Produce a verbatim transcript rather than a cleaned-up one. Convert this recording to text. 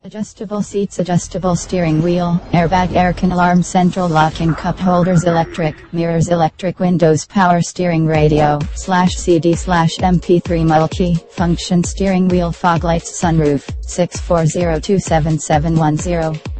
Adjustable seats, adjustable steering wheel, airbag, air can alarm, central locking, cup holders, electric mirrors, electric windows, power steering, radio, slash C D slash M P three, multi-function steering wheel, fog lights, sunroof. Six four zero two seven seven one zero